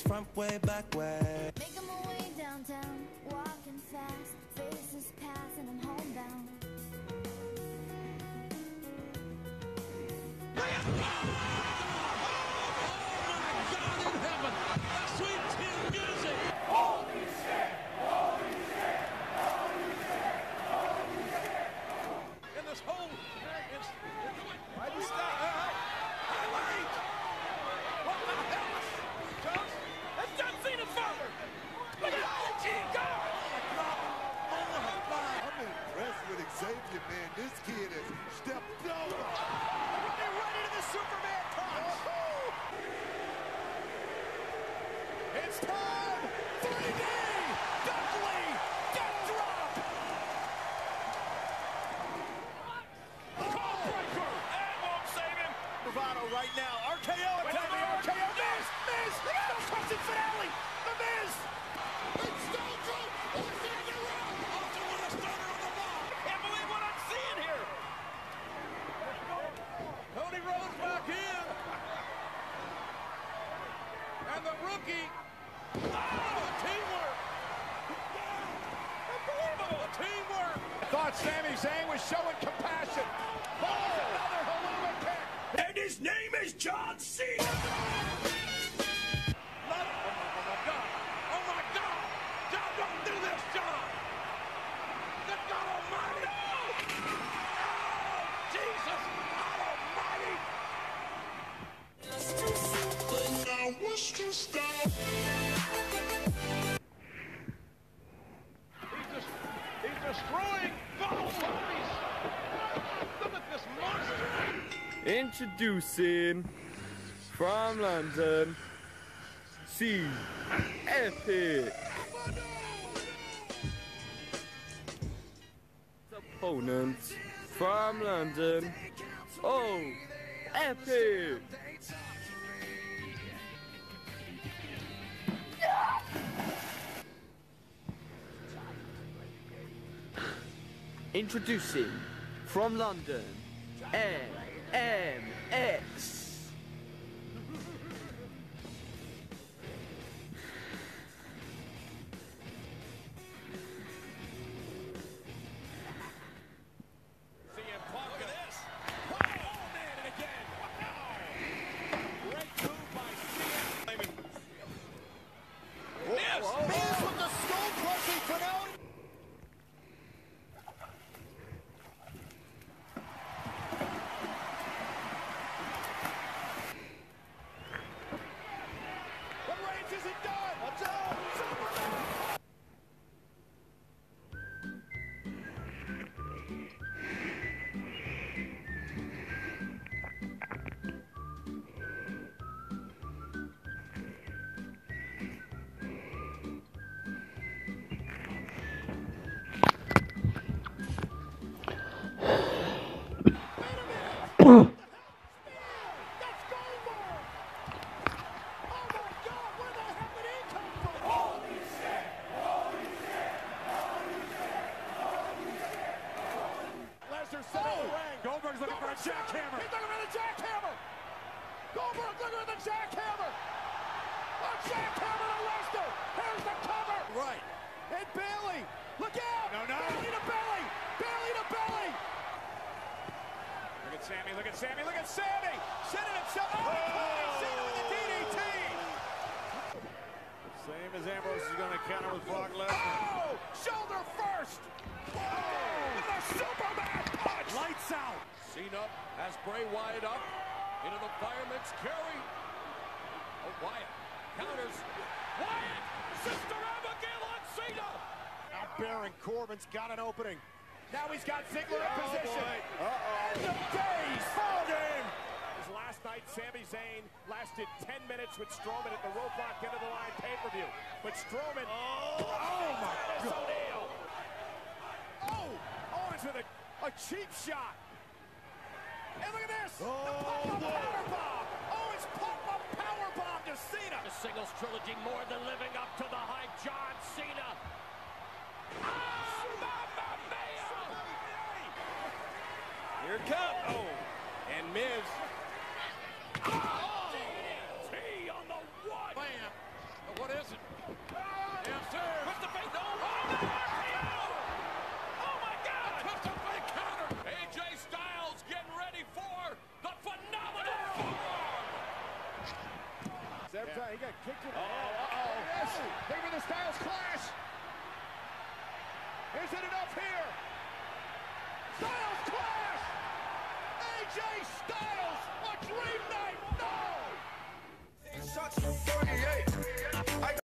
front way, back way. Making my way downtown, walking fast, faces pass and I'm homebound. Xavier, man, this kid has stepped over. They're right into the Superman punch. It's time. 3D. Dudley. Death drop. Callbreaker. That won't save him. Bravado right now. RKO. Attack the RKO. Miz. Miz. No touching finale. The Miz. It's Stone Cold. What's the other round? Also with a stunner on the ball. Can't believe what I'm seeing here. Cody Rhodes back in. And the rookie. Oh, teamwork. Unbelievable teamwork. I thought Sami Zayn was showing compassion. Oh, another Helluva Kick. And his name is John Cena. He's destroying both bodies. Look at this monster. Introducing from London, C Epic. Opponents from London, O Epic. Introducing from London, NMX. Goldberg's looking for a jackhammer. He's looking for the jackhammer. Goldberg looking for the jackhammer. A jackhammer to Lesnar. Here's the cover. Right. And Bailey. Look out. No. Bailey to belly. Bailey to belly. Look at Sami. Look at Sami. Look at Sami. Sending himself out. Cena with a DDT. Same as Ambrose is going to counter with Brock Lesnar. Oh! Shoulder first. Oh! And a Superman punch. Lights out. Cena has Bray Wyatt up into the fireman's carry. Oh, Wyatt counters. Wyatt! Sister Abigail on Cena! Now Baron Corbin's got an opening. Now he's got Ziggler in position. End of days. Ball game. Last night, Sami Zayn lasted 10 minutes with Strowman at the roadblock end of the line pay-per-view. But Strowman, oh my God. Oh, into a cheap shot. And look at this. The pop-up powerbomb. Oh, it's pop-up powerbomb to Cena. The singles trilogy more than living up to the hype. John Cena. Oh, Mamma Mia. Here it comes. Oh, and Miz. Oh, DDT on the one. Bam. Yes. Maybe the Styles Clash. Is it enough here? Styles Clash! AJ Styles, a dream night! No! Shots from 38.